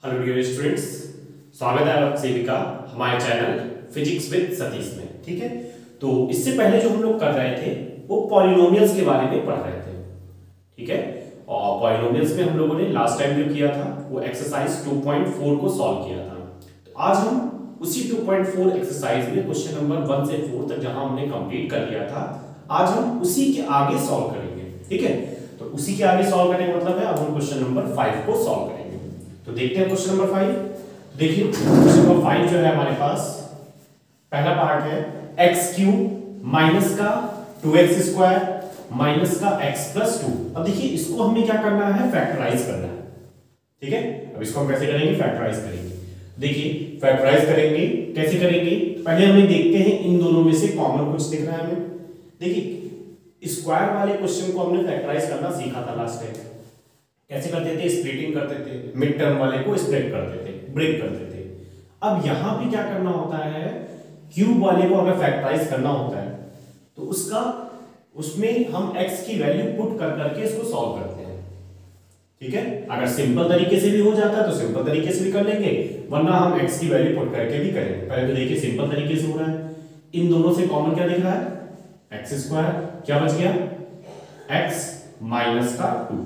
Hello dear students, स्वागत है आप सभी का हमारे चैनल फिजिक्स विद सतीश में। ठीक है, तो इससे पहले जो हम लोग कर रहे थे वो पॉलिनोमियल्स के बारे में पढ़ रहे थे। ठीक है, और पॉलिनोमियल्स में हम लोगों ने लास्ट टाइम जो किया था वो एक्सरसाइज 2.4 को सॉल्व किया था। तो आज हम उसी 2.4 एक्सरसाइज में क्वेश्चन नंबर 1 से 4 तक जहां हमने कंप्लीट कर लिया था, आज हम उसी के आगे सॉल्व करेंगे। ठीक है, तो उसी के आगे सॉल्व करने का मतलब है अब हम क्वेश्चन नंबर 5 को सॉल्व करेंगे। तो देखते हैं क्वेश्चन नंबर 5। देखिए क्वेश्चन नंबर 5 जो है हमारे पास पहला पार्ट है एक्स क्यूब माइनस का 2x स्क्वायर माइनस का x प्लस 2। अब देखिए इसको हमें क्या करना है, फैक्टराइज करना है। ठीक है, अब इसको हम कैसे करेंगे, फैक्टराइज करेंगे। देखिए फैक्टराइज करेंगे, कैसे करेंगे, पहले हमें देखते हैं इन दोनों में से कॉमन कुछ दिख रहा है हमें। देखिए स्क्वायर वाले क्वेश्चन को हमने फैक्टराइज करना सीखा था लास्ट टाइम। कैसे करते थे, स्प्लिटिंग करते थे, मिड टर्म वाले को स्प्लिट करते थे, ब्रेक करते थे। अब यहां भी क्या करना होता है, क्यूब वाले को हमें फैक्टराइज करना होता है। तो उसमें हम x की वैल्यू पुट कर करके इसको सॉल्व करते हैं। ठीक है, अगर सिंपल तरीके से भी हो जाता है तो सिंपल तरीके से भी कर लेंगे, वरना हम x की वैल्यू पुट करके भी करेंगे। पहले तो देखिए सिंपल तरीके से हो रहा है, इन दोनों से कॉमन क्या दिख रहा है, एक्स स्क्वायर, क्या बच गया x माइनस का 2।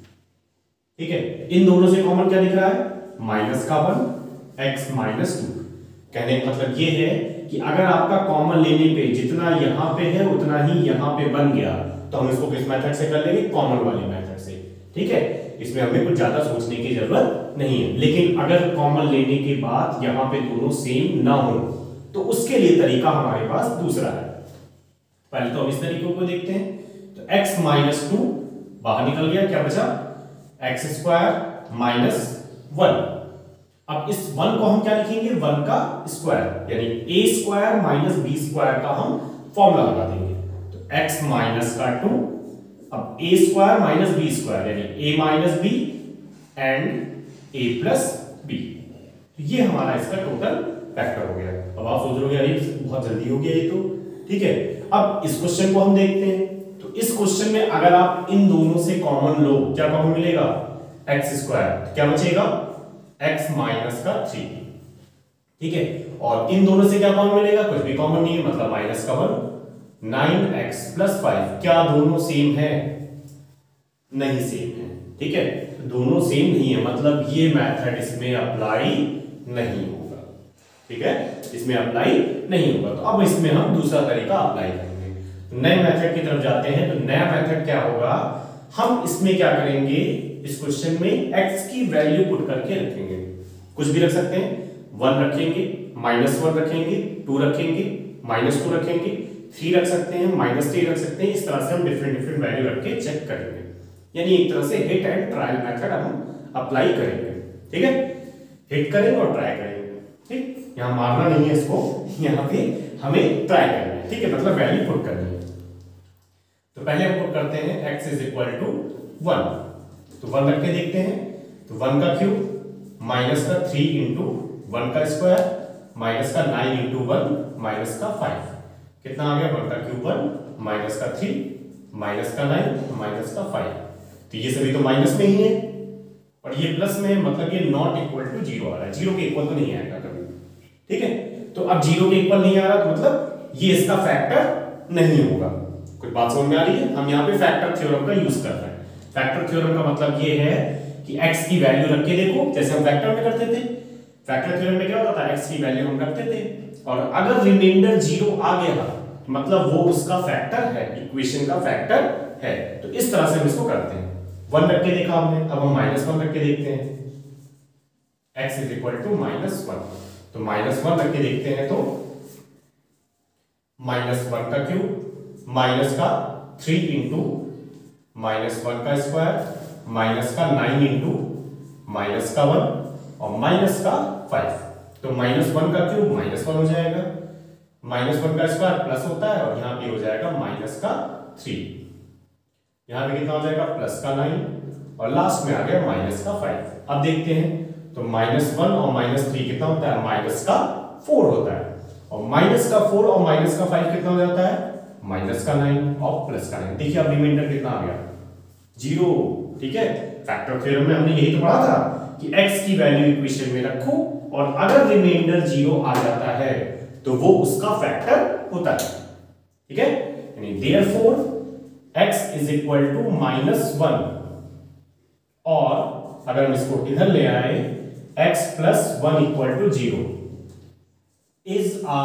ठीक है, इन दोनों से कॉमन क्या दिख रहा है, माइनस का 1 x माइनस 2। कहने का मतलब ये है कि अगर आपका कॉमन लेने पे जितना यहां पे है उतना ही यहां पे बन गया तो हम इसको किस मेथड से कर लेंगे, कॉमन वाले मेथड से। ठीक है, इसमें हमें कुछ ज्यादा सोचने की जरूरत नहीं है। लेकिन अगर कॉमन लेने के बाद यहां पे दोनों सेम ना हो तो उसके लिए तरीका हमारे पास दूसरा है। पहले तो हम इस तरीके को देखते हैं। तो x माइनस 2 बाहर निकल गया, क्या बचा, एक्स स्क्वायर माइनस 1। अब इस 1 को हम क्या लिखेंगे, 1 का स्क्वायर, यानी a square minus b square का हम फॉर्मूला लगा देंगे। तो x माइनस का 2, अब a square minus b square यानी a minus b and a plus b। तो ये हमारा इसका टोटल फैक्टर हो गया। अब आप सोच रहे हो अरे बहुत जल्दी हो गया ये तो। ठीक है, अब इस क्वेश्चन को हम देखते हैं। तो इस क्वेश्चन में अगर आप इन दोनों से कॉमन लो, क्या कॉमन मिलेगा, एक्स स्क्वायर, क्या बचेगा x माइनस का 3। ठीक है, और इन दोनों से क्या कॉमन मिलेगा, कुछ भी कॉमन नहीं है, मतलब माइनस का 1, 9x प्लस 5। क्या दोनों सेम है, नहीं सेम है। ठीक है, तो दोनों सेम नहीं है, मतलब ये मेथड इसमें अप्लाई नहीं होगा। ठीक है, इसमें अप्लाई नहीं होगा। तो अब इसमें हम दूसरा तरीका अप्लाई करेंगे। नए मेथड की तरफ जाते हैं। तो नया मेथड क्या होगा, हम इसमें क्या करेंगे, इस क्वेश्चन में x की वैल्यू पुट करके रखेंगे। कुछ भी रख सकते हैं, 1 रखेंगे, -1 रखेंगे, 2 रखेंगे, -2 रखेंगे, 3 रख सकते हैं, -3 रख सकते हैं। इस तरह से हम डिफरेंट वैल्यू रख के चेक करेंगे। यानी एक तरह से हिट एंड ट्रायल मेथड हम अप्लाई करेंगे। ठीक है, हिट करेंगे और ट्राई करेंगे। ठीक, यहां मारना नहीं है इसको, यहां पे हमें ट्राई करना है। ठीक है, मतलब वैल्यू पुट करनी है। तो पहले हम पुट करते हैं x इज इक्वल टू 1। तो 1 रख के देखते हैं। तो 1 का क्यूब माइनस का 3 इंटू 1 का स्क्वायर माइनस का 9 इंटू 1 माइनस का 5। कितना आ गया, 1 का क्यूब 1 माइनस का 3 माइनस का 9 माइनस का 5। तो ये सभी तो माइनस में ही है और ये प्लस में है, मतलब ये नॉट इक्वल टू 0 आ रहा है। 0 के इक्वल तो नहीं आएगा कभी। ठीक है, तो अब 0 के इक्वल नहीं आ रहा तो मतलब ये इसका फैक्टर नहीं होगा। कुछ बात समझ में आ रही है। हम यहाँ पे फैक्टर थ्योरम का यूज कर रहे हैं। फैक्टर थ्योरम का मतलब ये है कि x की वैल्यू रख के देखो, जैसे हम फैक्टर में करते थे। फैक्टर थ्योरम में क्या होता था, x की वैल्यू हम रखते थे और अगर रिमाइंडर 0 आ गया मतलब वो उसका फैक्टर है, इक्वेशन का फैक्टर है। तो इस तरह से हम इसको करते हैं। 1 रख के देखा हमने, अब हम -1 रख के देखते हैं। x is equal to -1। तो -1 रख के देखते हैं। तो -1 का क्यूब माइनस का 3 इंटू -1 का स्क्वायर माइनस का 9 इंटू माइनस का 1 और माइनस का 5। तो -1 का क्यूब -1 हो जाएगा, -1 का स्क्वायर प्लस होता है और यहां पे हो जाएगा माइनस का 3। यहां पे कितना हो जाएगा, प्लस का 9 और लास्ट में आ गया माइनस का 5। अब देखते हैं। तो -1 और -3 कितना होता है, माइनस का 4 होता है और माइनस का 4 और माइनस का 5 कितना हो जाता है, माइनस का 9 और प्लस का 9। देखिए अब रिमाइंडर कितना आ गया, 0। ठीक है, फैक्टर थ्योरम में हमने यही तो पढ़ा था कि x की वैल्यू इक्वेशन में रखो और अगर रिमाइंडर 0 आ जाता है तो वो उसका फैक्टर होता है। ठीक है, यानी therefore x is equal to -1, और अगर हम इसको इधर ले आए x plus 1 equal to 0 is a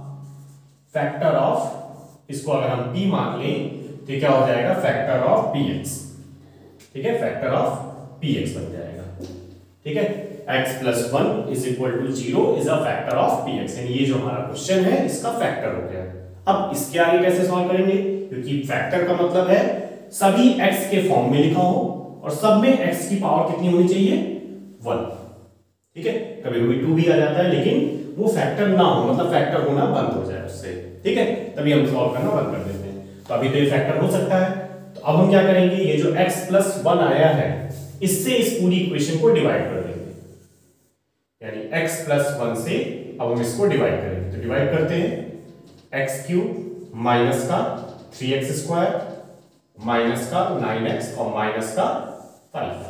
factor of, इसको अगर हम p मान लें तो क्या हो जाएगा, फैक्टर ऑफ px। ठीक है, फैक्टर ऑफ px बन जाएगा। ठीक है, x plus 1 is equal to 0 is a factor of px, यानी ये जो हमारा क्वेश्चन है इसका फैक्टर हो गया। अब इसके आगे कैसे सॉल्व करेंगे, क्योंकि फैक्टर का मतलब है सभी x के फॉर्म में लिखा हो और सब में x की पावर कितनी होनी चाहिए, 1। ठीक है, कभी कभी 2 भी आ जाता है लेकिन वो फैक्टर ना हो, मतलब फैक्टर होना बंद हो जाए उससे। ठीक है, तभी हम सॉल्व करना बंद कर देते हैं। तो अभी तो ये फैक्टर हो सकता है, तो अब हम क्या करेंगे, ये जो x प्लस 1 आया है इससे इस पूरी इक्वेशन को डिवाइड कर देंगे, यानी x प्लस 1 से अब हम इसको डिवाइड करेंगे। तो डिवाइड करते हैं, x क्यूब माइनस का 3x स्क्वायर माइनस का 9x और माइनस का 5।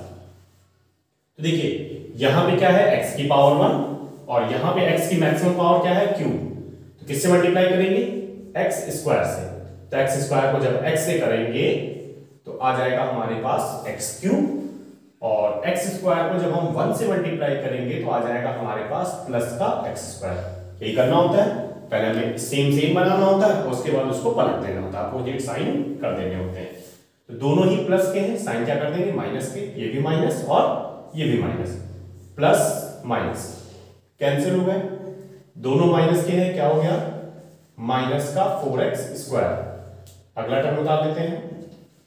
तो देखिए यहां पे क्या है, x की पावर 1 और यहां पे x की मैक्सिमम पावर क्या है, क्यूब। तो किससे मल्टीप्लाई करेंगे, x स्क्वायर से। तो x स्क्वायर को जब x से करेंगे तो आ जाएगा हमारे पास x क्यूब, और x स्क्वायर को जब हम 1 से मल्टीप्लाई करेंगे तो आ जाएगा हमारे पास प्लस का x स्क्वायर। यही करना होता है, पहले हमें सेम बनाना होता है और उसके बाद उसको पलट देना होता है, अपोजिट साइन कर देने होते हैं। तो दोनों ही प्लस के हैं, साइन क्या कर देंगे, माइनस के, ये भी माइनस और ये भी माइनस, प्लस माइनस कैंसिल हो गए, दोनों माइनस के हैं, क्या हो गया, माइनस का 4x स्क्वायर। अगला टर्म उतार देते हैं,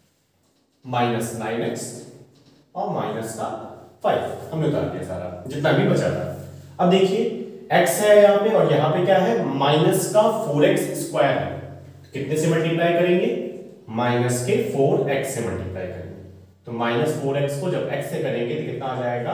माइनस 9x और माइनस का 5, हमने उतार दिया सारा जितना भी बचा था। अब देखिए x है यहाँ पे और यहाँ पे क्या है, माइनस का 4x स्क्वायर है। तो कितने से मल्टीप्लाई करेंगे, माइनस के 4x से मल्टीप्लाई करेंगे। तो माइनस 4x को जब x से करेंगे तो कितना आ जाएगा,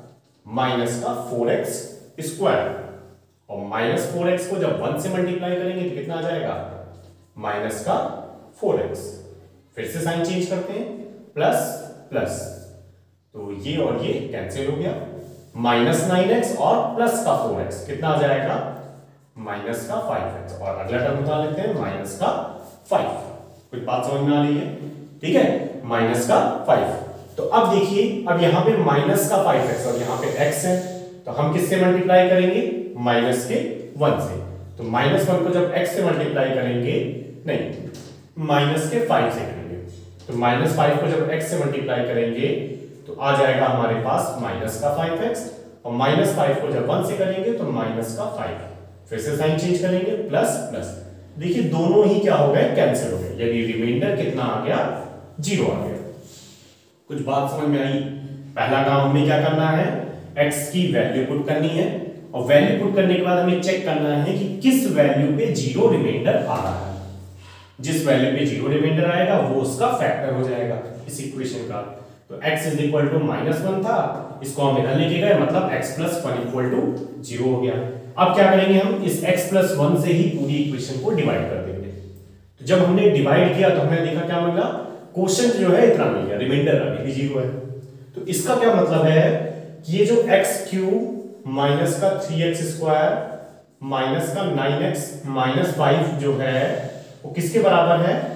माइनस का 4x स्क्वायर, और माइनस 4x को जब 1 से मल्टीप्लाई करेंगे तो कितना आ जाएगा, माइनस का 4x। फिर से साइन चेंज करते हैं, प्लस प्लस, तो ये और ये कैंसिल हो गया, माइनस 9x और प्लस का 4x कितना आ जाएगा, माइनस का 5x। और अगला टर्म उतार लेते हैं, माइनस का 5। कुछ बात समझ में आ रही है, ठीक है, माइनस का 5। तो अब देखिए, अब यहां पे माइनस का 5x और यहां पे x है, तो हम किससे मल्टीप्लाई करेंगे, माइनस के 1 से। तो माइनस 1 को जब x से मल्टीप्लाई करेंगे, नहीं, माइनस के 5 से करेंगे, तो माइनस 5 को जब x से मल्टीप्लाई करेंगे तो आ जाएगा हमारे पास माइनस का 5x, और माइनस 5 को जब 1 से करेंगे तो माइनस का 5। फिर से साइन चेंज करेंगे, प्लस प्लस, देखिए दोनों ही क्या हो गए, कैंसिल हो गए, यानी रिमाइंडर कितना आ गया, 0 आ गया। कुछ बात समझ में आई। पहला काम हमें क्या करना है, x की वैल्यू पुट करनी है, और वैल्यू पुट करने के बाद हमें चेक करना है कि किस वैल्यू पे 0 रिमाइंडर आ रहा है। जिस वैल्यू पे 0 रिमाइंडर आएगा वो उसका फैक्टर हो जाएगा इस इक्वेशन का। तो x इज इक्वल टू -1 था, इसको हम इधर लेके गए, मतलब x प्लस 1 इक्वल टू 0 हो गया। अब क्या करेंगे, हम इस x प्लस 1 से ही पूरी इक्वेशन को डिवाइड कर देंगे। तो जब हमने डिवाइड किया तो हमने देखा क्या मिला, क्वोशिएंट जो है इतना मिल गया, रिमाइंडर अभी भी 0 है। तो इसका क्या मतलब है कि ये जो x क्यूब माइनस का 3x स्क्वायर माइनस का 9x माइनस 5 जो है वो किसके बराबर है,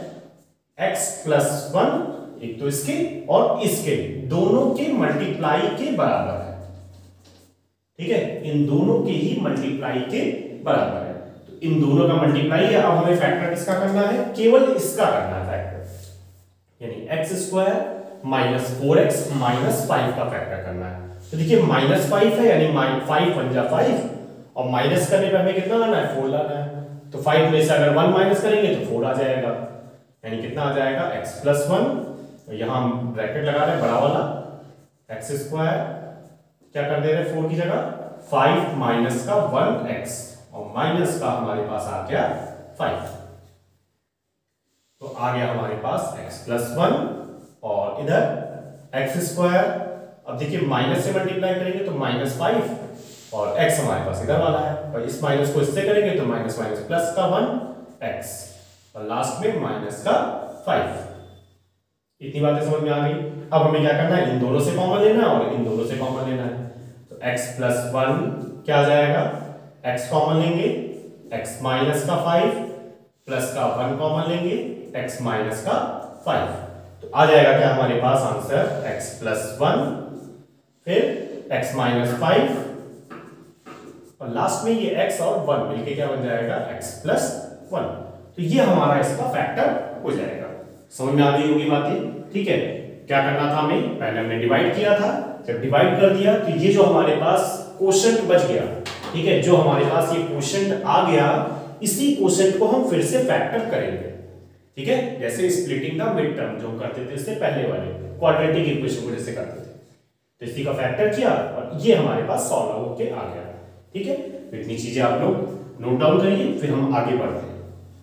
x प्लस 1, एक तो इसके और इसके दोनों के मल्टीप्लाई के बराबर है। ठीक है, इन दोनों के ही मल्टीप्लाई के बराबर है। तो इन दोनों का मल्टीप्लाई है। अब हमें फैक्टर किसका करना है, केवल इसका करना है फैक्टर, यानी x square minus 4x minus 5 का फैक्टर करना है। तो देखिए -5 है, यानी 5 1 जा 5, और माइनस करने पे हमें कितना लाना है, 4 लाना है। तो 5 में से अगर 1 माइनस करेंगे तो 4 आ जाएगा, यानी कितना आ जाएगा, x प्लस 1, तो यहां हम ब्रैकेट लगा रहे हैं बड़ा वाला, x स्क्वायर क्या कर दे रहे हैं 4 की जगह, 5 माइनस का 1x, और माइनस का हमारे पास आ गया 5। तो आ गया हमारे पास x प्लस 1 और इधर x स्क्वायर। अब देखिए माइनस से मल्टीप्लाई करेंगे तो -5 और x हमारे पास इधर वाला है, और इस माइनस को इससे करेंगे तो माइनस माइनस प्लस का 1x, और लास्ट में माइनस का 5। इतनी बातें समझ में आ गई। अब हमें क्या करना है, इन दोनों से कॉमन लेना है और इन दोनों से कॉमन लेना है। x प्लस 1 क्या आ जाएगा, x कॉमन लेंगे, x माइनस का 5 प्लस का 1 कॉमन लेंगे, x माइनस का 5, तो आ जाएगा क्या हमारे पास आंसर x प्लस 1 फिर x माइनस 5 और लास्ट में ये x और 1 मिलके क्या बन जाएगा x प्लस 1। तो ये हमारा इसका फैक्टर हो जाएगा। समझ में आ गई होगी बातें, ठीक है। क्या करना था हमें, पहले हमने डिवाइड किया था, जब डिवाइड कर दिया तो ये जो हमारे पास क्वोशंट बच गया, ठीक है, जो हमारे पास ये क्वोशंट आ गया, इसी क्वोशंट को हम फिर से फैक्टर करेंगे, ठीक है। जैसे स्प्लिटिंग द मिड टर्म जो हम करते थे इससे पहले वाले क्वाड्रेटिक इक्वेशन को जैसे करते थे, तो इसी का फैक्टर किया और ये हमारे पास सॉल्व होके आ गया, ठीक है। तो इतनी चीजें आप लोग नोट डाउन करिए, फिर हम आगे बढ़ते हैं।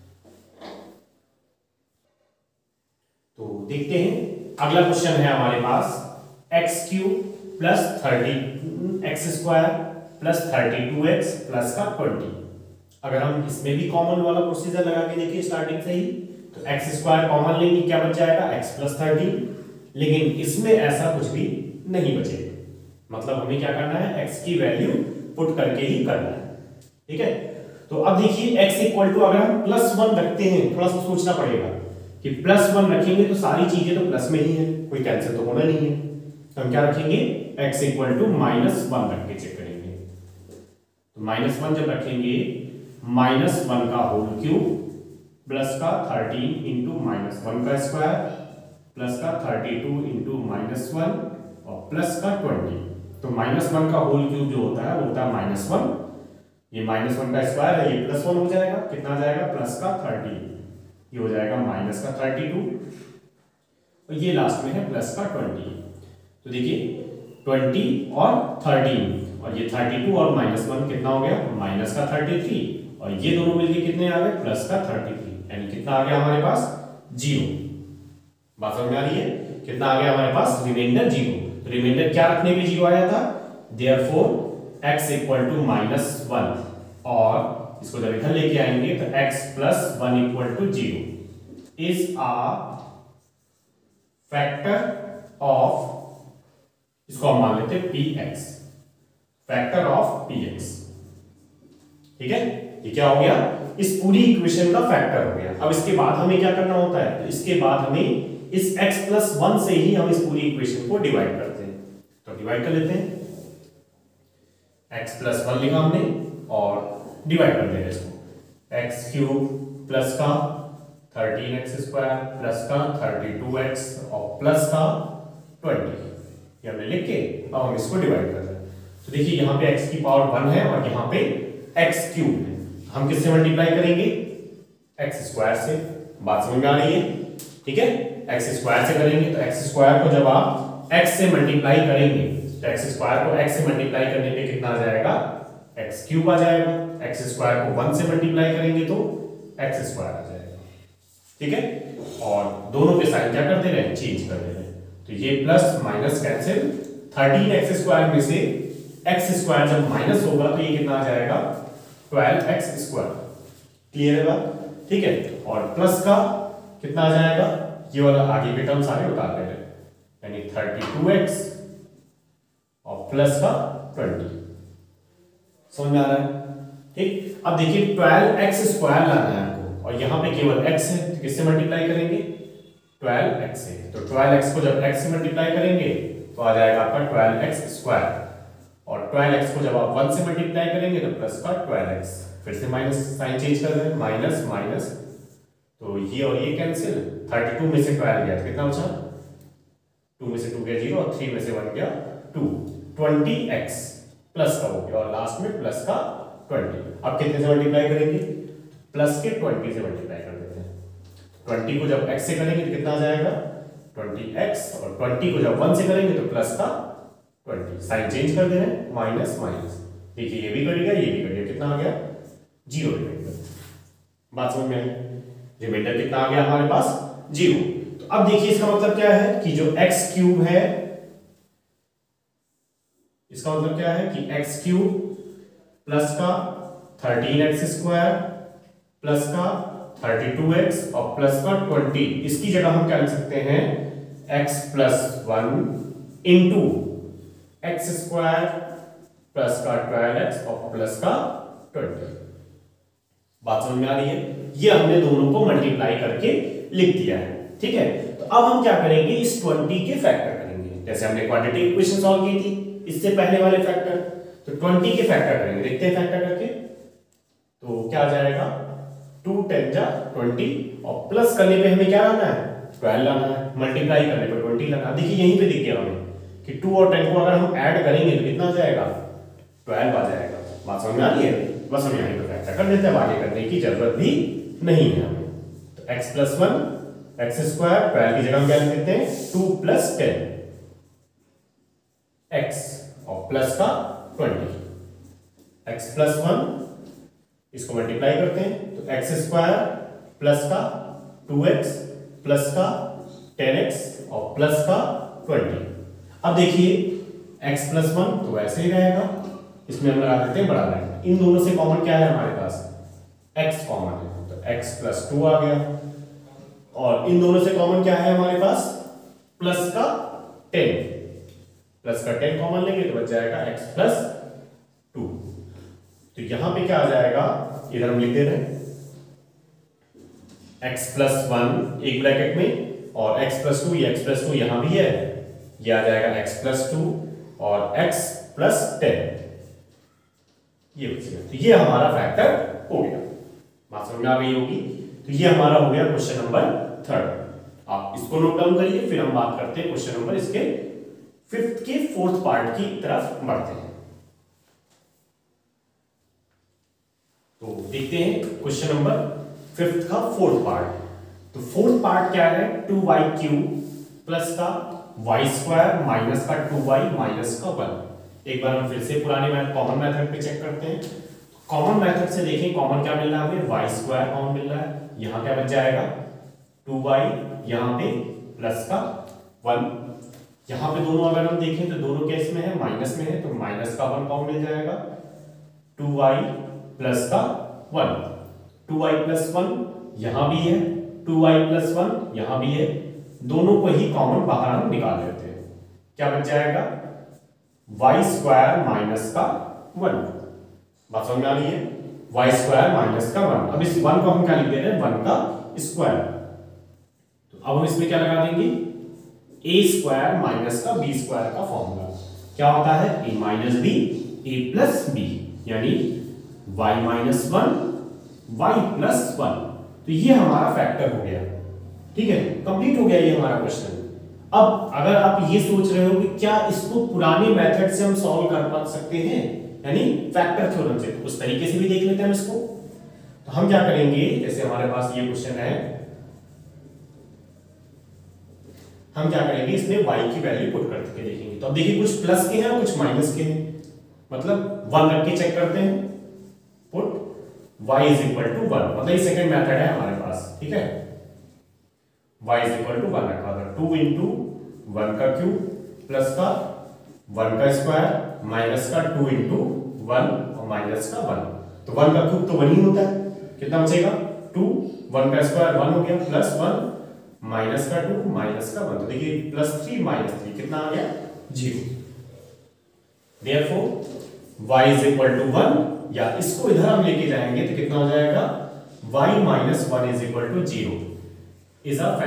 तो देखते हैं अगला क्वेश्चन है हमारे पास x cube plus 30 x square plus 32x plus का 20। अगर हम इसमें भी कॉमन वाला प्रोसीजर लगा के देखिए स्टार्टिंग से ही, तो एक्स स्क्वायर कॉमन लेंगे, क्या बच जाएगा x प्लस 30, लेकिन इसमें ऐसा कुछ भी नहीं बचेगा, मतलब हमें क्या करना है x की वैल्यू पुट करके ही करना है, ठीक है। तो अब देखिए x इक्वल टू अगर हम प्लस 1 रखते हैं, थोड़ा सा सोचना पड़ेगा कि प्लस 1 रखेंगे तो सारी चीजें तो प्लस में ही है, कोई कैंसिल तो होना नहीं है, तो हम क्या रखेंगे x इक्वल टू -1 रख के चेक करेंगे। तो -1 जब रखेंगे, -1 का होल क्यूब प्लस का 13 इंटू -1 का स्क्वायर प्लस का 32 इंटू -1 और प्लस का 20। तो -1 का होल क्यूब जो होता है वो होता है -1, ये -1 का स्क्वायर है, ये +1 हो जाएगा, कितना आ जाएगा प्लस का 30, ये हो जाएगा माइनस का 32 और ये लास्ट में है प्लस का 20। तो देखिए 20 और 13 और ये 32 और -1 कितना हो गया माइनस का 33 और ये दोनों मिलके कितने आ गए प्लस का 33, यानी कितना आ गया हमारे पास 0। बात समझ में आ रही है, कितना आ गया हमारे पास रिमाइंडर 0। रिमाइंडर क्या रखने पे 0 आया था, देयरफॉर x इक्वल टू -1 और इसको जब इधर लेके आएंगे तो x plus 1 equal to 0 is a factor of, इसको हम मान लेते हैं px, फैक्टर ऑफ px, ठीक है। ये क्या हो गया, इस पूरी इक्वेशन का फैक्टर हो गया। अब इसके बाद हमें क्या करना होता है, तो इसके बाद हमें इस x प्लस 1 से ही हम इस पूरी इक्वेशन को डिवाइड करते हैं, तो डिवाइड कर लेते हैं। x प्लस 1 लिखा हमने और डिवाइड कर देंगे इसको, x क्यूब प्लस का 13x स्क्वायर प्लस का 32x और प्लस का 20, ये हमने लिख के अब हम इसको डिवाइड कर रहे हैं। तो देखिए यहाँ पे x की पावर 1 है और यहाँ पे x क्यूब है, हम किससे मल्टीप्लाई करेंगे x स्क्वायर से। बात समझ में आ रही है, ठीक है। x स्क्वायर से करेंगे तो x स्क्वायर को जब आप x से मल्टीप्लाई करेंगे तो x स्क्वायर को x से मल्टीप्लाई करने पे कितना आ जाएगा x क्यूब आ जाएगा, x स्क्वायर को 1 से मल्टीप्लाई करेंगे तो x स्क्वायर आ जाएगा, ठीक है। और दोनों के साइन क्या कर दे रहे हैं, चेंज कर दे रहे हैं, तो ये plus minus cancel, 13x square में से x स्क्वायर जब माइनस होगा तो ये कितना आ जाएगा 12x स्क्वायर, क्लियर है बात, ठीक है। और प्लस का कितना आ जाएगा, ये वाला आगे के टर्म सारे उतार दे रहे हैं, यानी 32x और प्लस का 20, समझ में आ रहा है, ठीक। अब देखिए 12x स्क्वायर लाना है आपको और यहाँ पे केवल x है, तो किससे मल्टीप्लाई करेंगे 12x से, तो 12x को जब x से मल्टीप्लाई करेंगे तो आ जाएगा आपका 12x स्क्वायर और 12x को जब आप 1 से मल्टीप्लाई करेंगे तो प्लस का 12x, फिर से माइनस साइन चेंज कर दें, माइनस माइनस, तो ये और ये कैंसिल, 32 में से 12 गया तो कितना बचा, 2 में से 2 गया 0 और 3 में से 1 गया 2, 20x प्लस का हो गया और लास्ट में प्लस का 20। अब कितने से मल्टीप्लाई करेंगे, प्लस के 20 से मल्टीप्लाई कर देते हैं। 20 को जब x से करेंगे तो कितना आ जाएगा 20x और 20 को जब 1 से करेंगे तो प्लस का 20, साइन चेंज कर दे रहे हैं, माइनस माइनस, देखिए ये भी कट गया ये भी कट गया, कितना आ गया 0 रिमाइंडर। बात समझ में आई, रिमाइंडर कितना आ गया हमारे पास 0। तो अब देखिए इसका मतलब क्या है कि जो x क्यूब है, इसका मतलब क्या है कि x क्यूब प्लस का 13x स्क्वायर प्लस का 32x और प्लस का 20, इसकी जगह हम क्या लिख सकते हैं x plus 1 into x square plus का 12x और प्लस का 20। बात समझ में आ रही है? ये हमने दोनों को मल्टीप्लाई करके लिख दिया है। ठीक है, तो अब हम क्या करेंगे, इस 20 के फैक्टर करेंगे। जैसे हमने क्वाड्रेटिक इक्वेशन सॉल्व की थी इससे पहले वाले फैक्टर, तो 20 के फैक्टर करेंगे। देखते हैं फैक्टर करके, तो क्या आ जाएगा 2 10 जा 20 और प्लस करने पे हमें क्या लाना है 12 लाना है, मल्टीप्लाई करने पे 20 लाना। देखिए यहीं पे दिख गया हमें कि 2 और 10 को अगर हम ऐड करेंगे तो कितना आ जाएगा 12 आ जाएगा। बात समझ में आ रही है? बस हम यहीं पे फैक्टर कर देते हैं, आगे करने की जरूरत भी नहीं है हमें। तो x + 1 x स्क्वायर 12 की जगह हम क्या लिख देते हैं 2 + 10 x और प्लस का 20, x + 1 इसको मल्टीप्लाई करते हैं तो x स्क्वायर प्लस का 2x प्लस का 10x और प्लस का 20। अब देखिए x + 1 तो वैसे ही रहेगा, इसमें हम लगा देते हैं बड़ा लाइन। इन दोनों से कॉमन क्या है हमारे पास x कॉमन है, तो x + 2 आ गया। और इन दोनों से कॉमन क्या है हमारे पास प्लस का 10, प्लस का 10 कॉमन लेंगे तो बच जाएगा x + 2। तो यहां पे क्या आ जाएगा, इधर हम लिख दे रहे हैं x + 1 एक ब्रैकेट में और x + 2, ये x + 2 यहां भी है, ये आ जाएगा x + 2 और x + 10 ये बचेगा। तो ये हमारा फैक्टर हो गया। बात समझ में आ गई होगी? तो ये हमारा हो गया क्वेश्चन नंबर 3। आप इसको नोट डाउन करिए, फिर हम बात करते हैं क्वेश्चन नंबर इसके 5th के 4th पार्ट की तरफ बढ़ते हैं। तो देखते हैं क्वेश्चन नंबर 5th का 4th पार्ट। तो 4th पार्ट क्या है 2y³ प्लस का y² माइनस का 2y माइनस का 1। एक बार हम फिर से पुराने कॉमन मेथड पे चेक करते हैं। कॉमन मेथड से देखें कॉमन क्या मिल रहा है हमें y² कॉमन मिल रहा है, यहां क्या बच जाएगा 2y, यहां पे प्लस का 1। यहां पे दोनों अगर हम देखें तो दोनों केस में है माइनस में है, तो माइनस का 1 कॉमन मिल जाएगा, 2y प्लस का 1, 2y + 1 यहां भी है, 2y + 1 यहां भी है, दोनों को ही कॉमन बाहर हम निकाल लेते हैं। क्या बच जाएगा y² माइनस का 1। बात समझ में आ रही है? y² माइनस का 1। अब इस 1 को हम क्या लिख दे रहे हैं 1 का स्क्वायर। तो अब हम इसमें क्या लगा देंगे a² माइनस का b² का फॉर्मूला क्या होता है a - b a + b, यानी y - 1 y + 1। तो ये हमारा फैक्टर हो गया। ठीक है, कंप्लीट हो गया ये हमारा क्वेश्चन। अब अगर आप ये सोच रहे हो कि क्या इसको पुराने मेथड से हम सॉल्व कर पा सकते हैं, यानी फैक्टर थ्योरम से, तो उस तरीके से भी देख लेते हैं हम इसको। तो हम क्या करेंगे, जैसे हमारे पास ये क्वेश्चन है, हम क्या करेंगे इसमें y की वैल्यू पुट करके देखेंगे। तो अब देखिए कुछ प्लस के हैं और कुछ माइनस के हैं, मतलब 1 रख के चेक करते हैं, पुट y = 1, मतलब ये सेकंड मेथड है हमारे पास। ठीक है, y = 1 रखा था, 2 × 1 का क्यूब प्लस का 1 का स्क्वायर माइनस का 2 × 1 और माइनस का 1। तो 1 का क्यूब तो 1 ही होता है, कितना बचेगा 2, 1 का स्क्वायर 1 हो गया, प्लस 1 माइनस का 2 माइनस का 1। तो देखिए +3 - 3 कितना आ गया 0। Therefore y = 1, या इसको इधर हम लेके जाएंगे तो कितना हो जाएगा y - 1 = 0 is a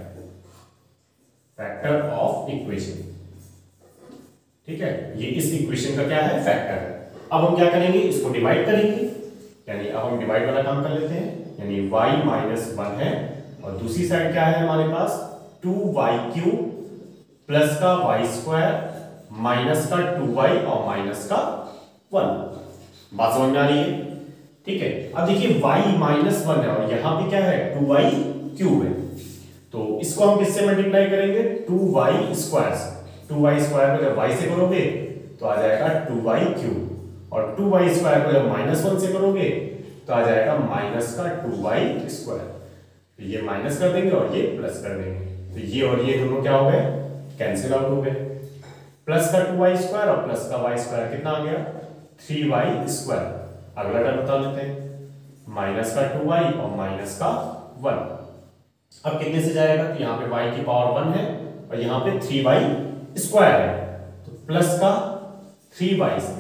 factor of equation. ठीक है, ये इस इक्वेशन का क्या है फैक्टर है। अब हम क्या करेंगे इसको डिवाइड करेंगे, यानी अब हम डिवाइड वाला काम कर लेते हैं, यानी y - 1 है और दूसरी साइड क्या है हमारे पास 2y³ प्लस का y² माइनस का 2y और माइनस का 1। बात समझ में आ रही है? ठीक है, अब देखिए y - 1 है और यहां पे क्या है 2y³ है, तो इसको हम किससे मल्टीप्लाई करेंगे 2y² से। 2y² को जब y से करोगे तो आ जाएगा 2y³ और 2y² को जब -1 से करोगे तो आ जाएगा माइनस का 2y²। तो ये माइनस कर देंगे और ये प्लस कर देंगे, तो ये और ये दोनों क्या हो गए कैंसिल आउट हो गए। प्लस का 2y² और प्लस का y² कितना आ गया 3y²। अगला टर्म बता देते हैं, माइनस का 2y और माइनस का 1। अब कितने से जाएगा, तो यहाँ पे y की पावर 1 है और यहाँ पे 3y² है, तो प्लस का 3y से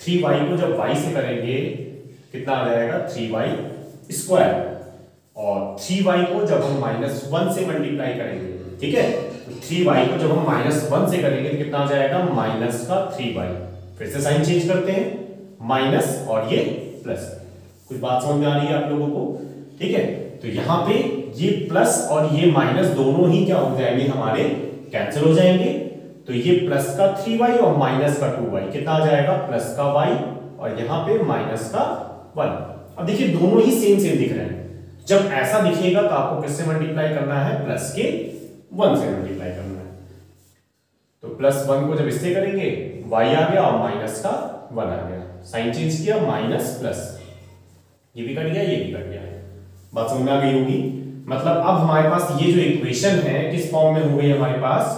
3y को जब y से करेंगे कितना आ जाएगा 3y स्क्वायर, और 3y को जब हम -1 से मल्टीप्लाई करेंगे, ठीक है, तो 3y को जब हम -1 से करेंगे तो कितना आ जाएगा माइनस का 3y। फिर से साइन चेंज करते हैं, माइनस और ये प्लस। कुछ बात समझ में आ रही है आप लोगों को? ठीक है, तो यहां पे ये प्लस और ये माइनस दोनों ही क्या हो जाएंगे हमारे, कैंसिल हो जाएंगे। तो ये प्लस का 3y और माइनस का 2y कितना आ जाएगा प्लस का y, और यहां पे माइनस का 1। अब देखिए दोनों ही सेम सेम दिख रहे हैं। जब ऐसा दिखेगा तो आपको किससे मल्टीप्लाई करना है, प्लस के 1 से मल्टीप्लाई करना है। तो +1 को जब इससे करेंगे y आ गया और माइनस का 1 आ गया, साइन चेंज किया, माइनस प्लस, ये भी कट गया, ये भी कट गया। बात समझ में आ गई होगी? मतलब अब हमारे पास ये जो इक्वेशन है किस फॉर्म में हो गई हमारे पास,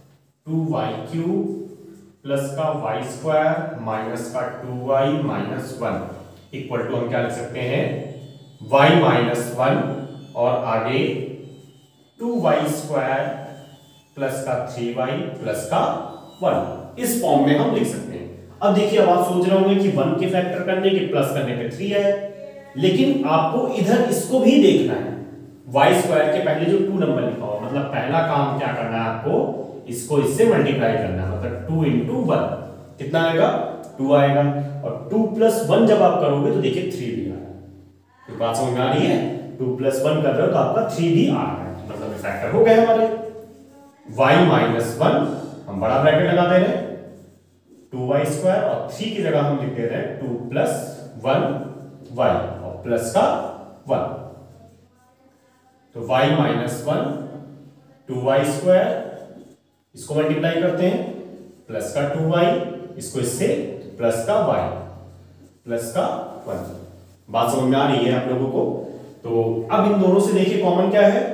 2y³ प्लस का y² माइनस का 2y माइनस 1 इक्वल टू हम क्या लिख सकते हैं, y माइनस 1 और आगे 2y² प्लस का 3y प्लस का 1, इस फॉर्म में हम लिख सकते हैं। अब देखिए, अब आप सोच रहे होंगे कि 1 के फैक्टर करने के प्लस करने पे 3 है, लेकिन आपको इधर इसको भी देखना है। y² के पहले जो 2 नंबर लिखा हुआ, मतलब पहला काम क्या करना है आपको, इसको इससे मल्टीप्लाई करना है, मतलब 2 × 1 कितना आएगा 2 आएगा, और 2 + 1 जब आप करोगे तो देखिए 3 भी आ रहा है। तो बात समझ में आ रही है, 2 + 1 कर रहे हो तो आपका 3 भी आ रहा है, मतलब फैक्टर हो गए हमारे। y माइनस 1 हम बड़ा ब्रैकेट लगा दे रहे हैं, 2y² और 3 की जगह हम लिख दे रहे हैं 2 + 1y और प्लस का 1। तो y माइनस 1 2y², इसको मल्टीप्लाई करते हैं, प्लस का 2y, इसको इससे प्लस का y प्लस का 1। बात समझ में आ रही है आप लोगों को? तो अब इन दोनों से देखिए कॉमन क्या है,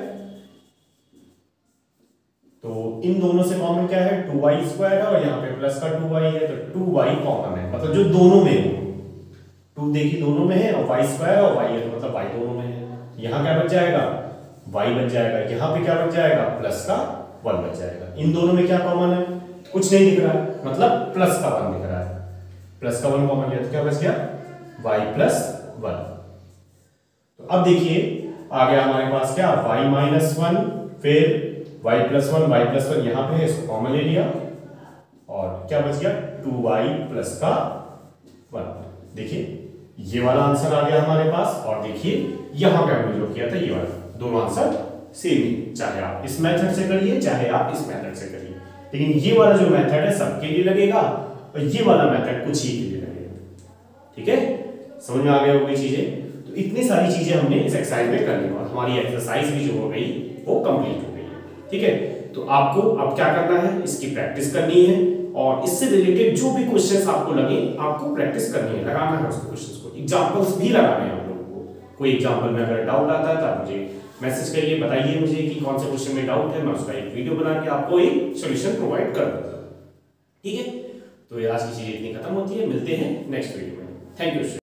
तो इन दोनों से कॉमन क्या है, 2y² है और यहाँ पे प्लस का 2y है, तो 2y कॉमन है, मतलब जो दोनों में है, 2 देखिए दोनों में है, और y² और y है तो मतलब y दोनों में है। यहाँ क्या बच जाएगा, y बच जाएगा, यहाँ पे क्या बच जाएगा, प्लस का 1 बच जाएगा। इन दोनों में क्या कॉमन है, कुछ नहीं दिख रहा है, मतलब प्लस का 1 दिख रहा है, प्लस का 1 कॉमन लिया तो क्या बच गया, y + 1। तो अब देखिए आ गया हमारे पास क्या, y माइनस 1, फिर y + 1 यहाँ पे है, इसको कॉमन ले लिया, और क्या बच गया 2y प्लस का 1। देखिए ये वाला आंसर आ गया हमारे पास, और देखिए यहां पे हमने जो किया था ये वाला, दोनों आंसर सेम ही, चाहे आप इस मेथड से करिए चाहे आप इस मेथड से करिए, लेकिन ये वाला जो मेथड है सबके लिए लगेगा और ये वाला मेथड कुछ ही के लिए लगेगा। ठीक है, समझ में आ गया होगी चीजें? तो इतनी सारी चीजें हमने इस एक्सरसाइज में कर ली और हमारी एक्सरसाइज भी जो हो गई वो कंप्लीट हो गई है। ठीक है, तो आपको अब क्या करना है, इसकी प्रैक्टिस करनी है, और इससे रिलेटेड जो भी क्वेश्चंस आपको लगे आपको प्रैक्टिस करनी है, लगाना है उसको, क्वेश्चंस को, एग्जांपल्स भी लगाने हैं आप लोगों को। कोई एग्जांपल में अगर डाउट आता है तो आप मुझे मैसेज करिए, बताइए मुझे कि कौन से क्वेश्चन में डाउट है, मैं उसका एक वीडियो बना के आपको एक सॉल्यूशन प्रोवाइड कर दूंगा। ठीक है, तो आज की चीजें इतनी खत्म होती है, मिलते हैं नेक्स्ट वीडियो में। Thank you.